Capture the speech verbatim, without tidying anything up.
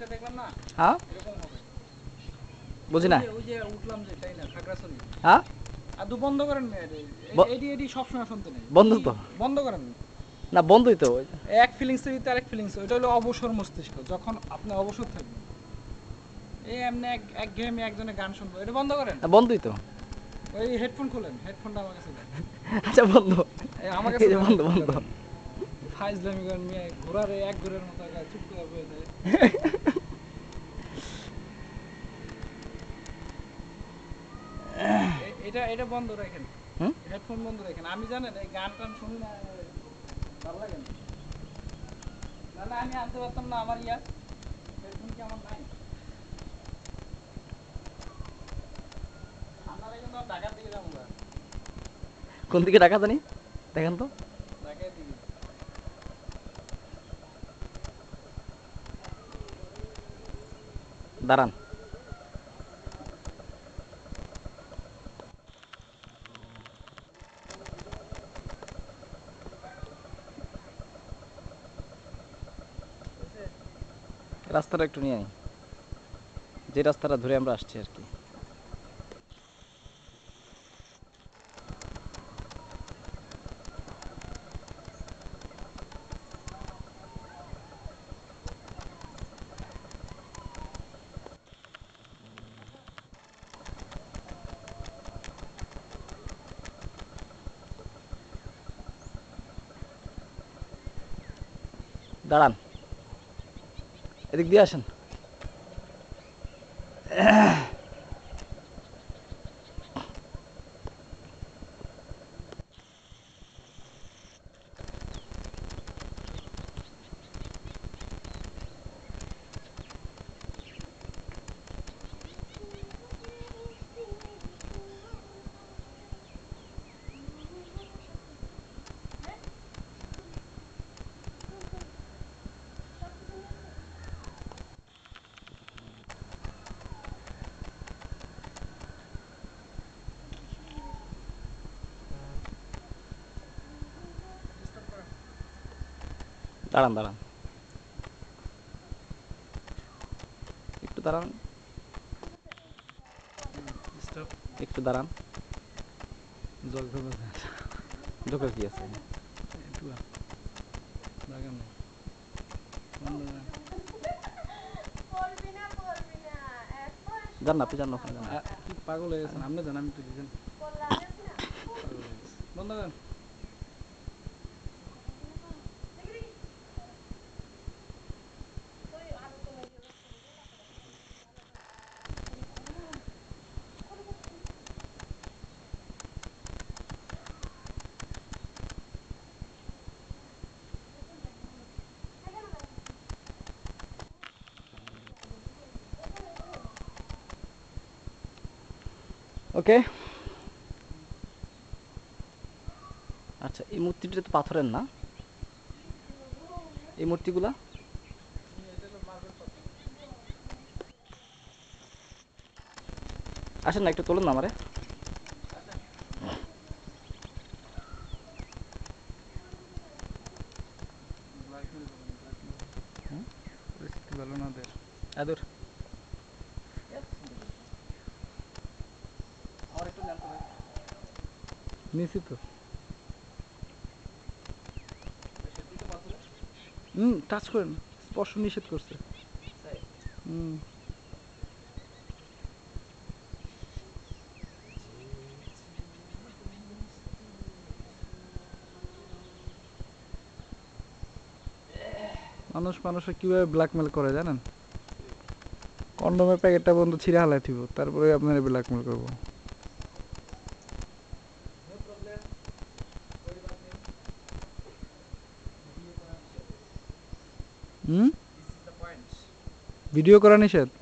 দেখলাম না হ্যাঁ এরকম হবে বুঝি ওই না যে ওই যে উঠলাম যে তাই না খাগড়াছড়ি হ্যাঁ আদু বন্ধ করেন মেয়ে ব- এডি এডি সবসময় শুনতে নেই বন্ধ কি তো বন্ধ করেন না বন্ধই তো ওই যে। এক ফিলিংসের ভিতরে আরেক ফিলিংস ওইটা হলো অবসর মস্তিষ্ক যখন আপনি অবসর থাকবেন এই এমনি এক এক গেমে একজনের গান শুনবো এটা বন্ধ করেন না বন্ধই তো ওই হেডফোন খোলেন হেডফোনটা আমার কাছে দেন আচ্ছা বন্ধ এই আমার এই কাছে যে দেন বন্ধ হেডফোনটা বন্ধ দেন ফাইজলামি করেন মেয়ে ঘোড়ারে এক ঘোরের মতো একা চুপ করে বয়ে থাকে এ- এটা এটা বন্ধ রাখেন হুম হেডফোন বন্ধ রাখেন আমি জানেন এই গান টান শুনি না ভালো লাগে না না না আমি আনতে পারতাম না আমার ইয়া হেডফোন কি আমার নাই ঠান্ডা লাগে না ঢাকার দিকে যাবো না কোন দিকে টাকা জানি দেখেন তো ঢাকার দিকে দাঁড়ান রাস্তাটা একটু নিয়ে আনি যে রাস্তাটা ধরে আমরা আসছি আর কি দাঁড়ান এদিক দিয়ে আসেন দাঁড়ান দাঁড়ান একটু দাঁড়ান স্টপ একটু দাঁড়ান জল খাবে ঢোকার কি আছে একটু লাগাম নেই বন্ধ করেন। যান না আপনি যান না ওখানে যান না। আ, কি পাগল হয়ে গেছেন আপনি জান আমি তো দিছেন পাগল হয়ে গেছে বন্ধ করেন ওকে আচ্ছা এই মূর্তিটা তো পাথরের না এই মূর্তিগুলা আসেন না একটু তোলেন না আমারে ব্ল্যাকমেল করেন ব্ল্যাকমেল হুম? পরিস্থিতি ভালো না ওদের আদর আমার একটু নেন তো ভাই নিছি তো সেটি তো পাথরের হুম টাচ করেন স্পর্শ নিষেধ করছে তাই হুম মানুষ মানুষের কিভাবে ব্ল্যাকমেল করে জানেন কন্ডোমের প্যাকেটটা বন্ধু ছিঁড়ে হালাই দিব তারপরে আপনার ব্ল্যাকমেল করবো no problem worry about him video করা নিষেধ hmm this is the point video করা নিষেধ